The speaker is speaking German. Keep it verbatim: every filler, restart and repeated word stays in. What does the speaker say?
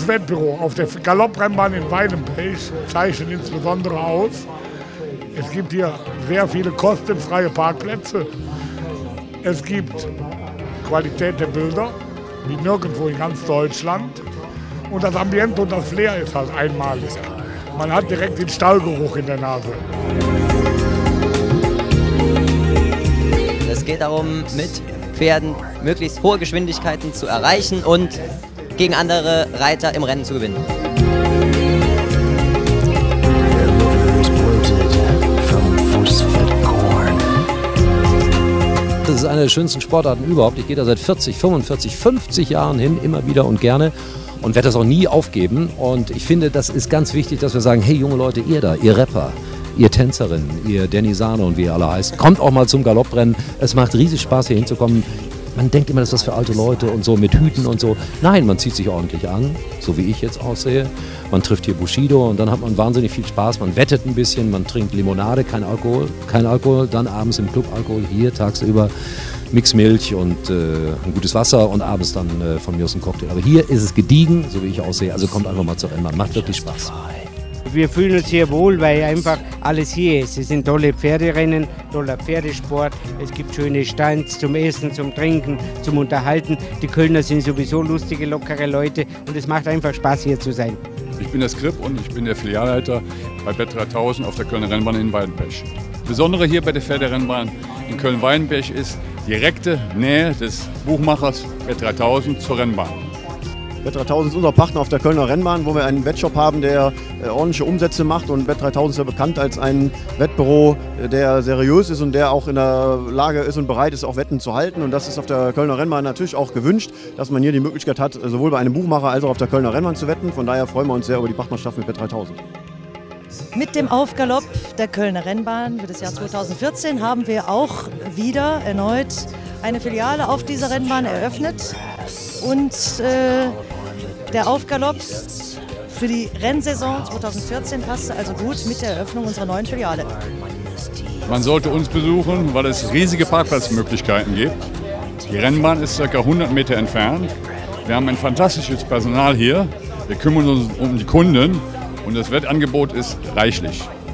Dieses Wettbüro auf der Galopprennbahn in Weidenpech zeichnet insbesondere aus, es gibt hier sehr viele kostenfreie Parkplätze. Es gibt Qualität der Bilder, wie nirgendwo in ganz Deutschland. Und das Ambiente und das Flair ist halt einmalig. Man hat direkt den Stallgeruch in der Nase. Es geht darum, mit Pferden möglichst hohe Geschwindigkeiten zu erreichen und gegen andere Reiter im Rennen zu gewinnen. Das ist eine der schönsten Sportarten überhaupt. Ich gehe da seit vierzig, fünfundvierzig, fünfzig Jahren hin, immer wieder und gerne. Und werde das auch nie aufgeben. Und ich finde, das ist ganz wichtig, dass wir sagen, hey junge Leute, ihr da, ihr Rapper, ihr Tänzerinnen, ihr Denisane und wie ihr alle heißt, kommt auch mal zum Galopprennen. Es macht riesig Spaß, hier hinzukommen. Man denkt immer, das ist was für alte Leute und so mit Hüten und so. Nein, man zieht sich ordentlich an, so wie ich jetzt aussehe. Man trifft hier Bushido und dann hat man wahnsinnig viel Spaß. Man wettet ein bisschen, man trinkt Limonade, kein Alkohol, kein Alkohol. Dann abends im Club Alkohol, hier tagsüber Mixmilch und äh, ein gutes Wasser und abends dann äh, von mir aus ein Cocktail. Aber hier ist es gediegen, so wie ich aussehe. Also kommt einfach mal zur Rennbahn, macht wirklich Spaß. Wir fühlen uns hier wohl, weil einfach alles hier ist. Es sind tolle Pferderennen, toller Pferdesport. Es gibt schöne Stands zum Essen, zum Trinken, zum Unterhalten. Die Kölner sind sowieso lustige, lockere Leute und es macht einfach Spaß, hier zu sein. Ich bin der Skrip und ich bin der Filialleiter bei Bet dreitausend auf der Kölner Rennbahn in Weidenpech. Das Besondere hier bei der Pferderennbahn in Köln-Weidenpech ist direkte Nähe des Buchmachers Bet dreitausend zur Rennbahn. Bet dreitausend ist unser Partner auf der Kölner Rennbahn, wo wir einen Wettshop haben, der äh, ordentliche Umsätze macht. Und Bet dreitausend ist ja bekannt als ein Wettbüro, der seriös ist und der auch in der Lage ist und bereit ist, auch Wetten zu halten. Und das ist auf der Kölner Rennbahn natürlich auch gewünscht, dass man hier die Möglichkeit hat, sowohl bei einem Buchmacher als auch auf der Kölner Rennbahn zu wetten. Von daher freuen wir uns sehr über die Partnerschaft mit Bet dreitausend. Mit dem Aufgalopp der Kölner Rennbahn für das Jahr zweitausendvierzehn haben wir auch wieder erneut eine Filiale auf dieser Rennbahn eröffnet. Und äh, der Aufgalopp für die Rennsaison zweitausendvierzehn passte also gut mit der Eröffnung unserer neuen Filiale. Man sollte uns besuchen, weil es riesige Parkplatzmöglichkeiten gibt. Die Rennbahn ist ca. hundert Meter entfernt. Wir haben ein fantastisches Personal hier. Wir kümmern uns um die Kunden und das Wettangebot ist reichlich.